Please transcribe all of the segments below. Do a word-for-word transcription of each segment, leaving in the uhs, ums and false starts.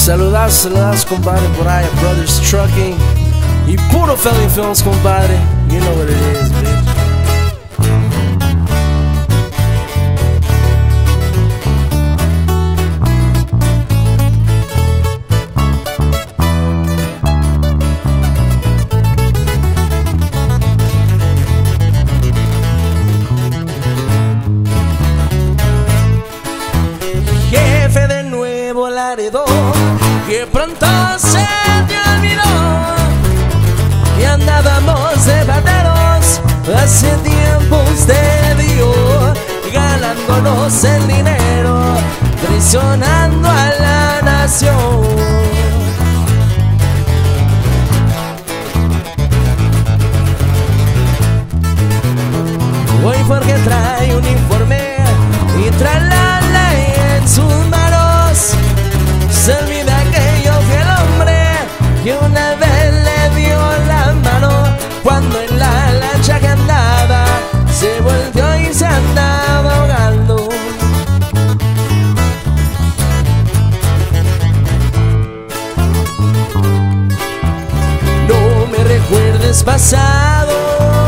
Saludados, saludados, compadre, por ahí, Brothers Trucking y puro Felony Films, compadre. You know what it is, bitch. Jefe de Nuevo Laredo, que pronto se te olvidó que andábamos de bateros, hace tiempo usted y yo, ganándonos el dinero, traicionando a la nación. Hoy porque trae un informe y trae la ley en sus manos, se olvida que yo fui el hombre que una vez le dio la mano cuando en la lancha que andaba se volvió y se andaba ahogando. No me recuerdes pasado,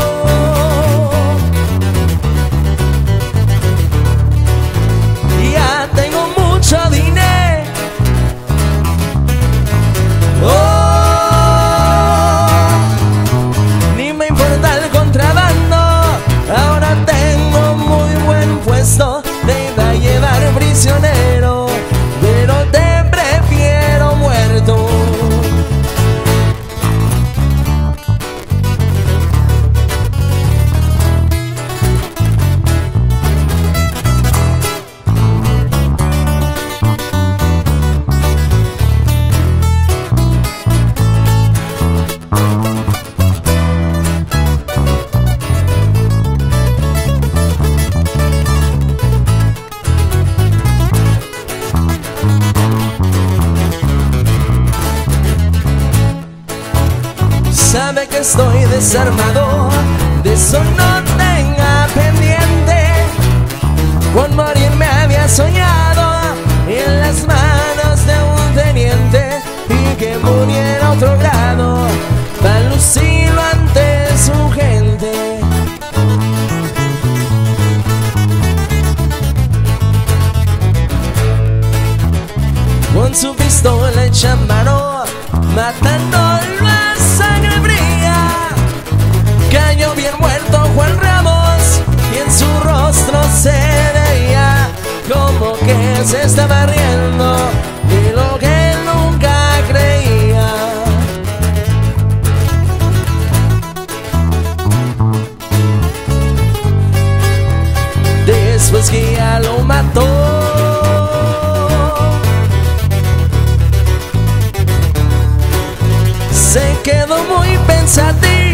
ya tengo mucho dinero. Me iba a llevar prisionero, pero te prefiero muerto. Sabe que estoy desarmado, de eso no tenga pendiente. Con morir me había soñado en las manos de un teniente, y que muriera otro grado para lucirlo ante su gente. Con su pistola hecha mano, matándolo a sangre fría, cayó bien muerto Juan Ramos, y en su rostro se veía como que se estaba riendo de lo que él nunca creía. Después que ya lo mató, se quedó muy pensativo.